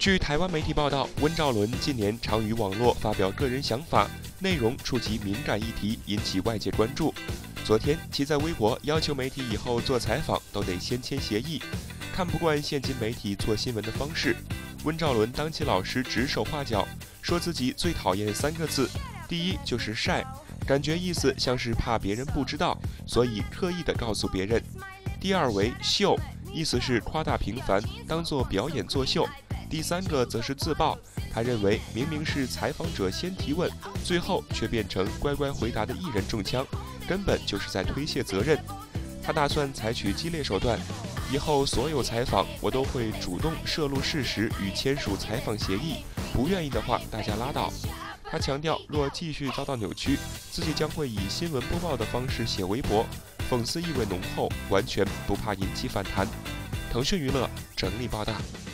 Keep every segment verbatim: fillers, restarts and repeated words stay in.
据台湾媒体报道，温兆伦近年常于网络发表个人想法，内容触及敏感议题，引起外界关注。昨天，其在微博要求媒体以后做采访都得先签协议，看不惯现今媒体做新闻的方式。温兆伦当起老师指手画脚，说自己最讨厌三个字，第一就是晒，感觉意思像是怕别人不知道，所以刻意的告诉别人；第二为秀，意思是夸大平凡，当作表演作秀；第三个则是自爆，他认为明明是采访者先提问，最后却变成乖乖回答的艺人中枪，根本就是在推卸责任。他打算采取激烈手段，以后所有采访我都会主动摄录事实与签署采访协议，不愿意的话大家拉倒。他强调，若继续遭到扭曲，自己将会以新闻播报的方式写微博，讽刺意味浓厚，完全不怕引起反弹。腾讯娱乐整理报道。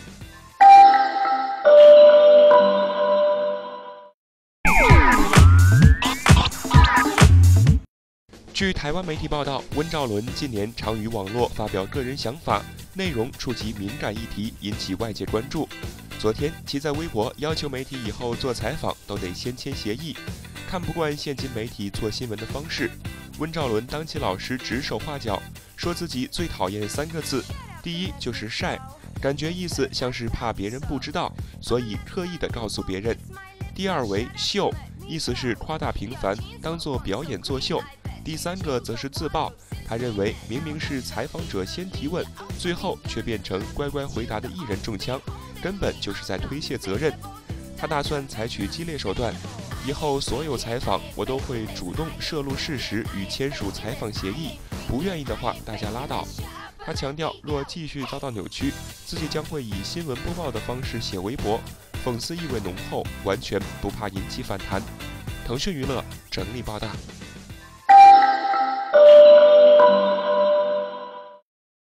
据台湾媒体报道，温兆伦近年常于网络发表个人想法，内容触及敏感议题，引起外界关注。昨天，其在微博要求媒体以后做采访都得先签协议，看不惯现今媒体做新闻的方式。温兆伦当起老师指手画脚，说自己最讨厌三个字，第一就是晒，感觉意思像是怕别人不知道，所以刻意的告诉别人；第二为秀，意思是夸大平凡，当作表演作秀；第三个则是自爆，他认为明明是采访者先提问，最后却变成乖乖回答的艺人中枪，根本就是在推卸责任。他打算采取激烈手段，以后所有采访我都会主动摄录事实与签署采访协议，不愿意的话大家拉倒。他强调，若继续遭到扭曲，自己将会以新闻播报的方式写微博，讽刺意味浓厚，完全不怕引起反弹。腾讯娱乐整理报道。